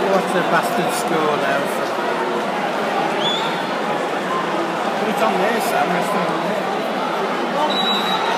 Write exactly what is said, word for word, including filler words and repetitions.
What a bastard score now. Put it on there, Sam. Rest of it on there.